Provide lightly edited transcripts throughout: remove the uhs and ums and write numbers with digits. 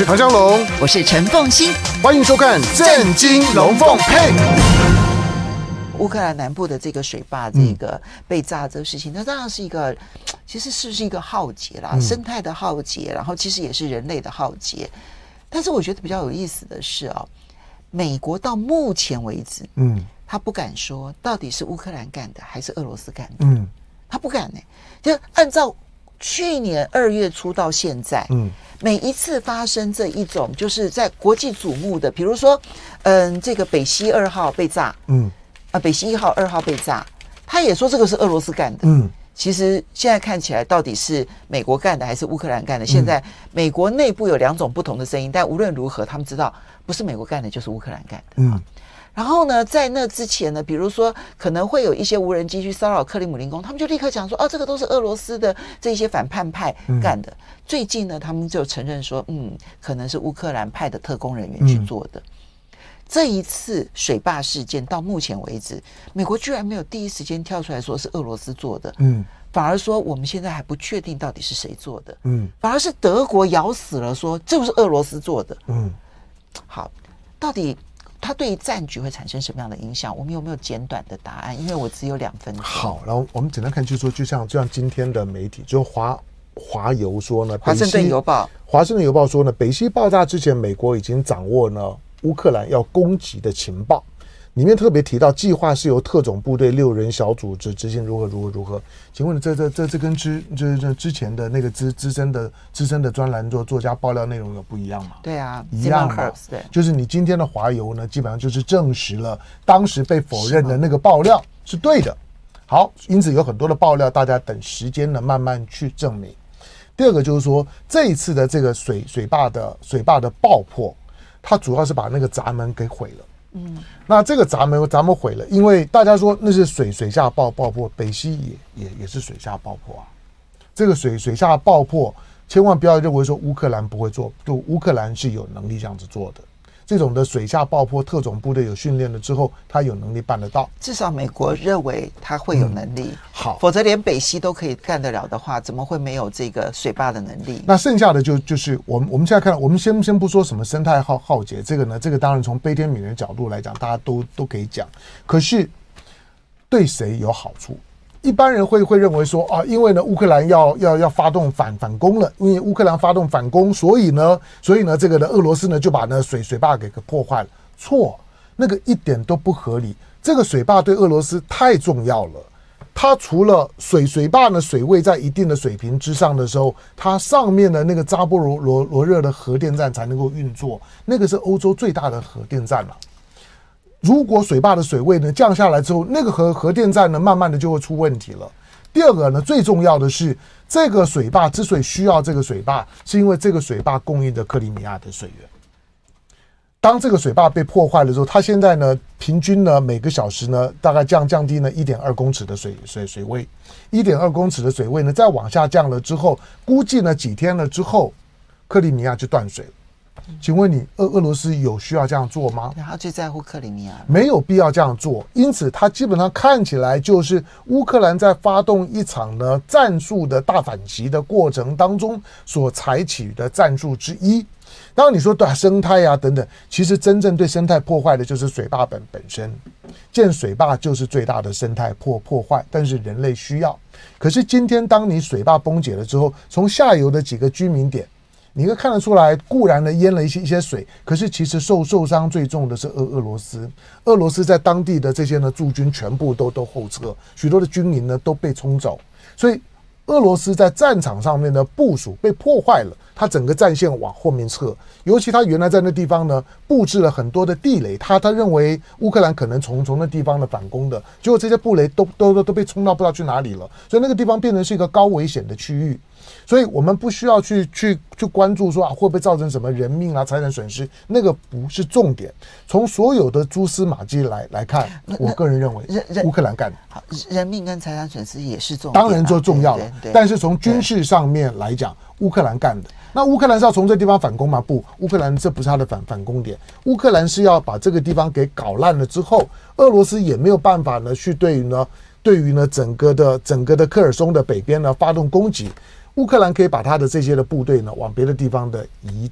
是唐湘龙， 我是陈凤馨， 欢迎收看《震惊龙凤配》。 乌克兰南部的这个水坝这个被炸这个事情，那当然是一个，其实是不是一个浩劫啦，生态的浩劫，然后其实也是人类的浩劫。但是我觉得比较有意思的是啊，美国到目前为止，他不敢说到底是乌克兰干的还是俄罗斯干的，他不敢呢。就按照去年2月初到现在，每一次发生这一种就是在国际瞩目的，比如说，这个北溪2号被炸，北溪1号、2号被炸，他也说这个是俄罗斯干的，其实现在看起来到底是美国干的还是乌克兰干的？现在美国内部有2种不同的声音，但无论如何，他们知道不是美国干的就是乌克兰干的。然后呢，在那之前呢，比如说可能会有一些无人机去骚扰克里姆林宫，他们就立刻讲说，这个都是俄罗斯的这些反叛派干的。最近呢，他们就承认说，可能是乌克兰派的特工人员去做的。这一次水坝事件到目前为止，美国居然没有第一时间跳出来说是俄罗斯做的，反而说我们现在还不确定到底是谁做的，反而是德国咬死了说这不是俄罗斯做的，好，到底它对于战局会产生什么样的影响？我们有没有简短的答案？因为我只有2分钟。 好，然后我们简单看，就是说，就像今天的媒体，就华邮说呢， 华盛顿邮报说呢，北溪爆炸之前，美国已经掌握呢乌克兰要攻击的情报，里面特别提到计划是由特种部队6人小组执行如何。请问这跟之前的那个资深的专栏作家爆料内容有不一样吗？ 对啊， 一样嘛。对，就是你今天的华邮呢，基本上就是证实了当时被否认的那个爆料是对的。好，因此有很多的爆料，大家等时间呢慢慢去证明。第二个就是说，这一次的这个水坝的爆破，它主要是把那个闸门给毁了。那这个闸门毁了，因为大家说那是水下爆破，北溪也是水下爆破啊。这个水下爆破，千万不要认为说乌克兰不会做，就乌克兰是有能力这样子做的。这种的水下爆破，特种部队有训练了之后，他有能力办得到。 至少美国认为他会有能力， 好， 否则连北溪都可以干得了的话，怎么会没有这个水坝的能力？ 那剩下的就是我们现在看，我们先不说什么生态浩劫，这个呢，这个当然从悲天悯人的角度来讲，大家都可以讲。可是对谁有好处？一般人会认为说因为呢乌克兰要发动反攻了，因为乌克兰发动反攻，所以呢这个呢俄罗斯呢就把那水坝给破坏了。错，那个一点都不合理。这个水坝对俄罗斯太重要了，它除了水坝呢水位在一定的水平之上的时候，它上面的那个扎波罗热的核电站才能够运作，那个是欧洲最大的核电站了。如果水坝的水位呢降下来之后，那个核电站呢慢慢的就会出问题了。第二个呢，最重要的是这个水坝之所以需要这个水坝，是因为这个水坝供应着克里米亚的水源。当这个水坝被破坏了之后，它现在呢平均呢每个小时呢大概降低呢 1.2 公尺的水位， 1.2 公尺的水位呢再往下降了之后，估计呢几天了之后克里米亚就断水了。请问你俄罗斯有需要这样做吗？ 他最在乎克里米亚， 没有必要这样做。因此他基本上看起来就是乌克兰在发动一场呢战术的大反击的过程当中所采取的战术之一。当然你说对生态啊等等，其实真正对生态破坏的就是水坝本身，建水坝就是最大的生态破坏，但是人类需要。可是今天当你水坝崩解了之后，从下游的几个居民点你会看得出来，固然呢淹了一些水，可是其实受伤最重的是俄罗斯。俄罗斯在当地的这些呢驻军全部都后撤，许多的军营呢都被冲走，所以俄罗斯在战场上面的部署被破坏了，他整个战线往后面撤。尤其他原来在那地方呢布置了很多的地雷，他认为乌克兰可能从那地方的反攻的，结果这些布雷都被冲到不知道去哪里了，所以那个地方变成是一个高危险的区域。所以我们不需要去关注说会不会造成什么人命啊财产损失，那个不是重点。从所有的蛛丝马迹来看，我个人认为乌克兰干的。 好，人命跟财产损失也是重点， 当然就重要了。但是从军事上面来讲，乌克兰干的。那乌克兰是要从这地方反攻吗？不，乌克兰这不是他的反攻点。乌克兰是要把这个地方给搞烂了之后，俄罗斯也没有办法呢去对于呢整个的科尔松的北边呢发动攻击。乌克兰可以把他的这些的部队呢往别的地方的移动。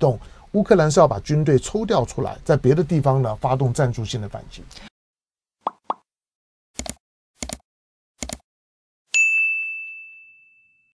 乌克兰是要把军队抽调出来，在别的地方呢发动战术性的反击。